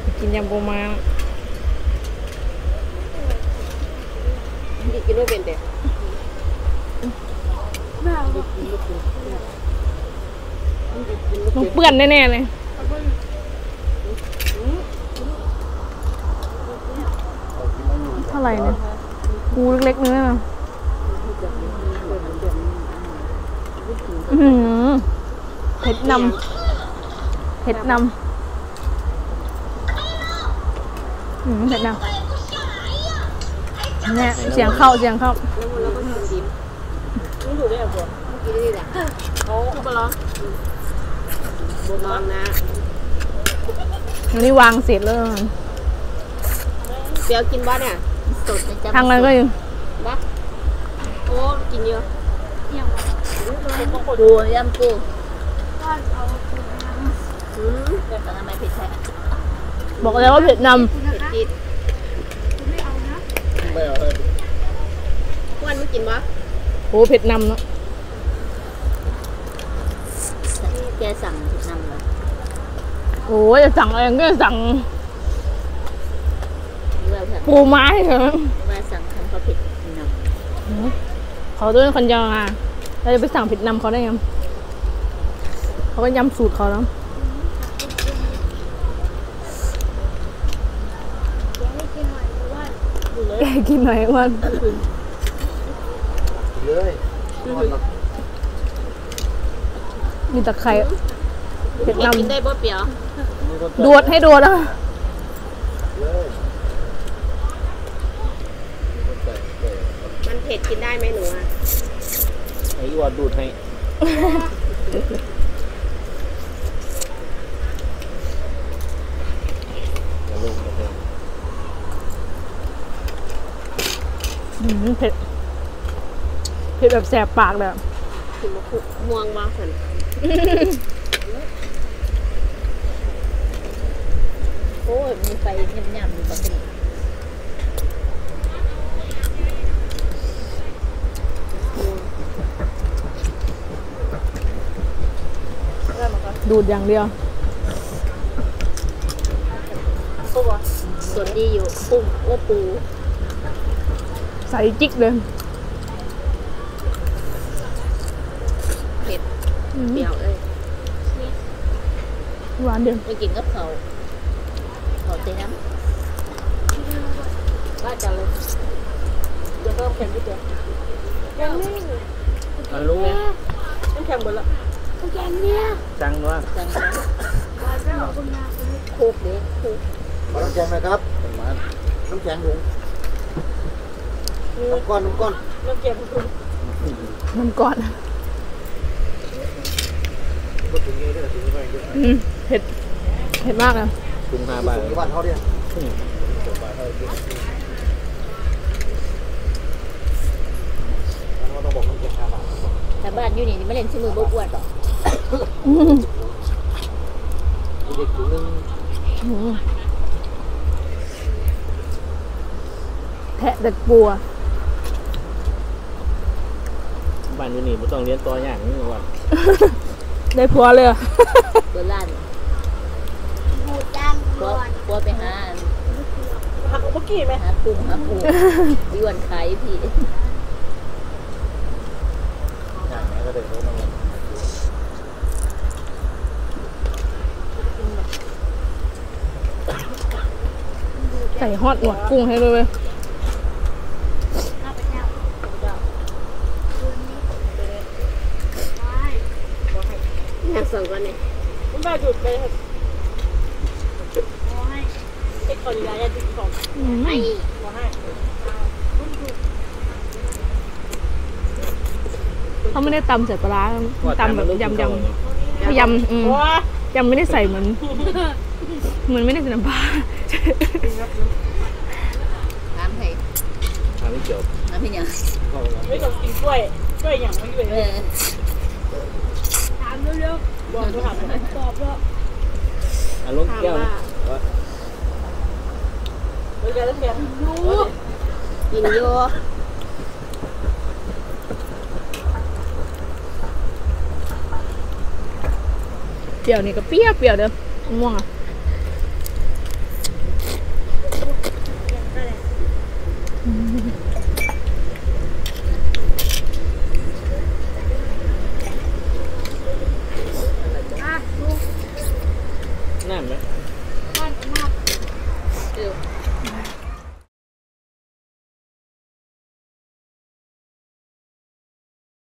กินยำปูม้ากินไม่เป็นเด็กมันเปื้อนแน่ๆเลยเท่าไหร่เนี่ยปูเล็กๆเนื้อเผ็ดนำเผ็ดนำเผ็ดนำเนี่ยเสียงเข้าแล้วก็ดิบนี่ดูได้หรอบัวกินได้แหละเขาบอลบัวมองนะอันนี้วางเสร็จแล้วเดี๋ยวกินบ้านเนี่ยสดทางนั้นก็ยังบ้าโอ้กินเยอะปูยำปูแต่ทำไมเผ็ดแท้บอกแล้วว่าเผ็ดนำเผ็ดจี๊ดไม่เอาเลยวันไม่กินวะโอ้เผ็ดนำเนาะแกสั่งเผ็ดนำเหรอโอ้ยจะสั่งอะไรก็สั่งปูไม้เหรอมาสั่งเขาเผ็ดนำเขาด้วยคนยองอ่ะเราจะไปสั่งเผ็ดนำเขาได้ยังเขาก็ย้ำสูตรเขาแล้วแกกินหน่อยวันเลยมีตะไคร้เผ็ดนำกินได้บ่เปรี้ยวดวดให้ดวดอ่ะมันเผ็ดกินได้ไหมหนูอ่ะไอ้วัวดูดให้เผ็ดเผ็ดแบบแสบปากเลยถึงม่วงมาสันโอ้ยมีไฟยำๆอยู่ปกติดูดอย่างเดียวส่วนดีอยู่ปุ้งโอ้ปูใส่จิ๊กเลยเผ็ดเปรี้ยวเลยหวานเดียวไปกินกับเขาเต็มน้ำว่าจะเลยเดี๋ยวเพิ่มเค็มนิดเดียวยังไม่รู้ไงน้ำแข็งหมดละน้ำแข็งเนี่ยจังวะจังโคกเด็กโคกน้ำแข็งนะครับน้ำแข็งถุงน้ำก้อนน้ำแข็งถุงน้ำก้อนเผ็ดเผ็ดมากนะถุง5 บาทบ้านเขาเนี่ยแต่บ้านอยู่นี่ไม่เล่นชื่อมือบุกอวดหรอกเด็กถุงนึงแทะเด็กบัวบ้านอยู่นี่ไม่ต้องเลี้ยงตัวอย่างนี้ก่อนได้ผัวเลยอ่ะเบอร์ลั่นบูดจังผัวไปหาหักเมื่อกี้ไหมหาปูย้วนขายพี่ใส่ฮอตหนวดกุ้งให้ด้วยเว้ยอยากสั่งกันเนี่ยคุณแม่หยุดไปเถอะไอ้คนร้ายจะติดของไม่เขาไม่ได้ตำใส่ปลาตำแบบยำยำไม่ได้ใส่เหมือนไม่ได้ใส่น้ำปลาน้ำไทยน้ำไม่เกี่ยวน้ำพี่ยังไม่ต้องกินกล้วยอย่างไม่อยู่เลยถามเร็วๆบอกถามตอบแล้วอารมณ์แก้วเดี๋ยวจะเสียงกินเยอะเปรี้ยวนี่ก็เปรี้ยวเด้อม่วงอ่ะ